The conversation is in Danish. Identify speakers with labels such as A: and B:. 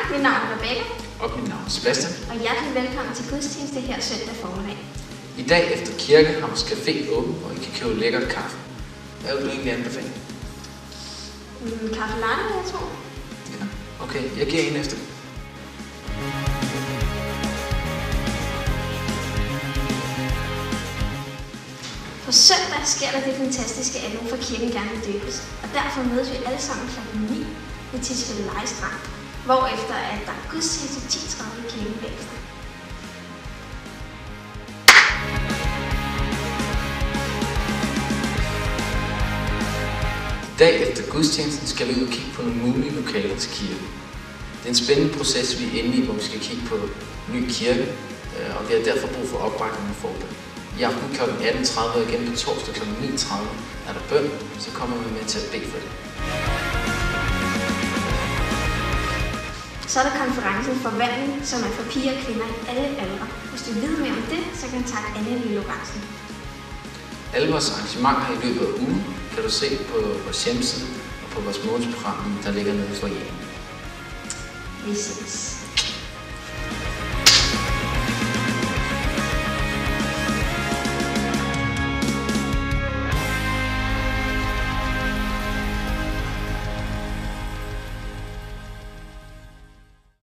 A: mit navn er Rebecca.
B: Og mit navn er Sebastian.
A: Og hjertelig velkommen til gudstjeneste her søndag formiddag.
B: I dag efter kirke har vores café åben, hvor I kan købe lækkert kaffe. Hvad vil du egentlig anbefale?
A: Kaffe latte, jeg tror.
B: Ja, okay. Jeg giver en efter.
A: På søndag sker der det fantastiske, at nogen fra kirken gerne vil døbes. Og derfor mødes vi alle sammen kl. 9 ved Tisvilde Lejestrand, hvorefter at der er gudstjeneste 10:30 i kirken bagefter.
B: I dag efter gudstjenesten skal vi ud og kigge på nogle mulige lokaler til kirken. Det er en spændende proces, vi er inde i, hvor vi skal kigge på ny kirke, og vi har derfor brug for opbakning og forbøn. I aften kl. 18:30 og igen på torsdag kl. 9:30 er der bøn, så kommer vi med til at bede for det.
A: Så er der konferencen Forvandling, som er for piger og kvinder i alle aldre. Hvis du vil vide mere om det, så kontakt Anne Lille-Lorentzen.
B: Alle vores arrangementer i løbet af ugen kan du se på vores hjemmeside og på vores månedsprogram, der ligger nede for jer.
A: Vi ses.